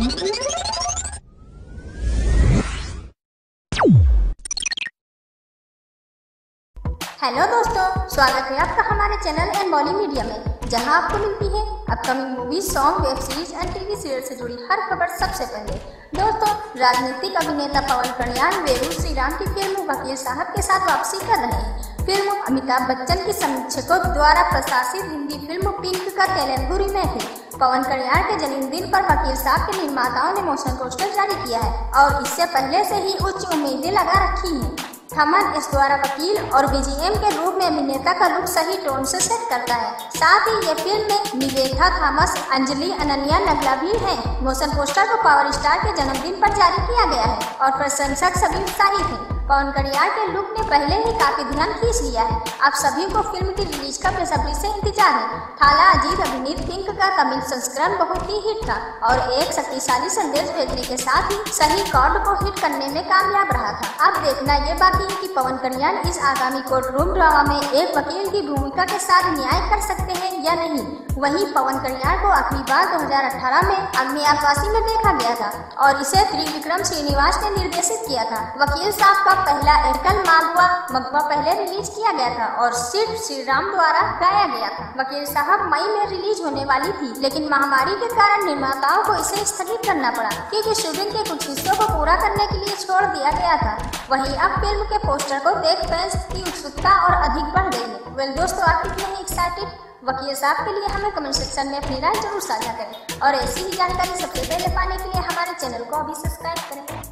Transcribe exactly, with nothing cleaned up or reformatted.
Hello दोस्तों, स्वागत है आपका हमारे चैनल एंड बॉली मीडिया में, जहां आपको मिलती है upcoming movies, song, web series and TV serial से जुड़ी हर खबर सबसे पहले। दोस्तों, राजनीतिक अभिनेता पवन कल्याण वेरू श्रीराम की फिल्म वकील साहब के साथ वापसी कर रहे हैं। फिल्म अमिताभ बच्चन की समीक्षकों द्वारा प्रशासित हिंदी फिल्म पिंक का तेलुगु रीमेक है। पवन कल्याण के जन्मदिन पर वकील साहब के निर्माताओं ने मोशन पोस्टर जारी किया है और इससे पहले से ही उच्च उम्मीदें लगा रखी हैं। थमन इस द्वारा वकील और बीजीएम के रूप में अभिनेता का लुक सही टोन से सेट करता है। साथ ही ये फिल्म में निवेथा थॉमस, अंजलि, अनन्या नगला भी है। मोशन पोस्टर को पावर स्टार के जन्मदिन पर जारी किया गया है और प्रशंसक सभी उत्साहित हैं। पवन कल्याण के लुक ने पहले ही काफी ध्यान खींच लिया है। आप सभी को फिल्म की रिलीज का बेसब्री से इंतजार है। थाला अजीत अभिनीत पिंक का तमिल संस्करण बहुत ही हिट था और एक शक्तिशाली संदेश भेजने के साथ ही सही कॉर्ड को हिट करने में कामयाब रहा था। अब देखना ये बाकी है कि पवन कल्याण इस आगामी कोर्ट रूम ड्रामा में एक वकील की भूमिका के साथ न्याय कर सकते हैं या नहीं। वहीं पवन कल्याण को आखिरी बार दो हज़ार अठारह में अग्नि आकाशी में देखा गया था और इसे त्रिविक्रम श्रीनिवास ने निर्देशित किया था। वकील साहब का पहला एकल मालवा मगवा पहले रिलीज किया गया था और सिर्फ श्रीराम द्वारा गाया गया था। वकील साहब मई में रिलीज होने वाली थी, लेकिन महामारी के कारण निर्माताओं को इसे स्थगित करना पड़ा क्योंकि शूटिंग के कुछ हिस्सों को पूरा करने के लिए छोड़ दिया गया था। वहीं अब फिल्म के पोस्टर को देख फैंस की उत्सुकता और अधिक बढ़ गई है। वेल दोस्तों, आप कितने हैं एक्साइटेड वकील साहब के लिए? हमें कमेंट सेक्शन में अपनी राय जरूर साझा करें और ऐसी ही जानकारी सबसे पहले पाने के लिए हमारे चैनल को अभी सब्सक्राइब करें।